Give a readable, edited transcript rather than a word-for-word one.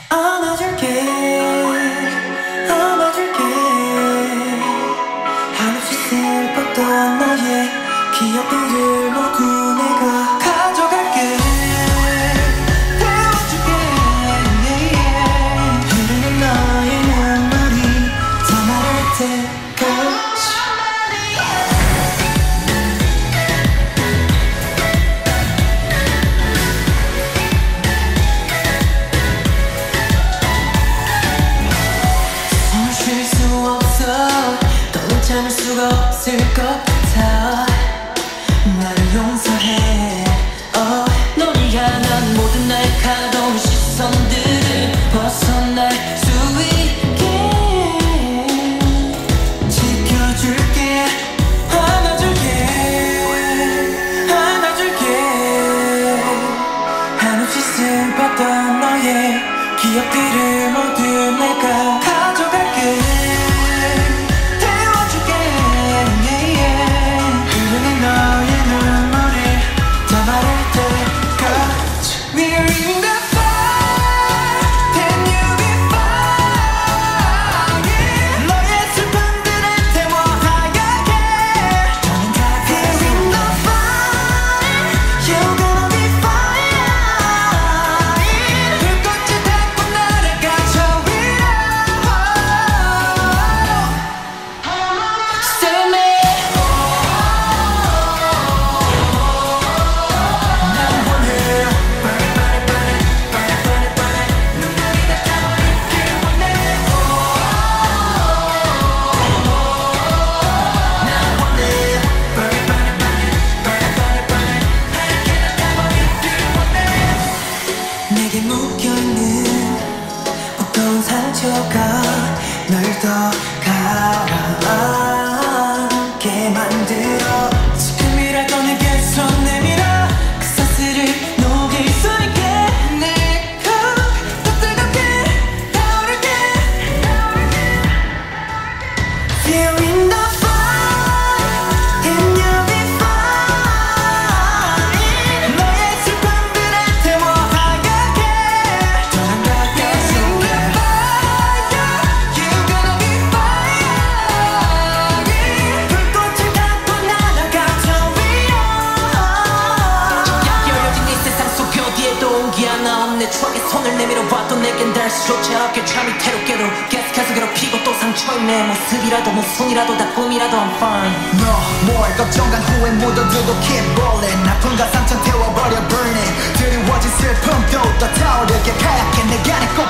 안아줄게 안아줄게 한없이 슬펐던 너의 기억들을 모두 내가 가져갈게 태워줄게 흐르는 너의 눈물이 다 마를 때까지 참을 수가 없을 것 같아 나를 용서해 널 향한 모든 날카로운 시선들을 벗어날 수 있게 지켜줄게 안아줄게 안아줄게 한없이 슬펐던 너의 기억들을 모두 내가 가져갈게 내게 묶여있는 어떤 상처가 널 더 가라앉게 만들어 지금이라도 내게서 내밀어 그 사슬을 녹일 수 있게 내가 더 뜨겁게 타오를게 Feeling the fire and you'll be fine 너의 슬픔들을 태워하게 내 추억에 손을 내밀어봐도 내겐 닿을 수조차 없게 잠이 태롭게도 계속해서 괴롭히고 또 상처인 내 모습이라도 무슨이라도 다 꿈이라도 I'm fine 뭘 걱정한 후에 묻어두고 keep rolling 아픔과 상처 태워버려 burning 드리워진 슬픔도 더 타오르게 가얗게 내가 내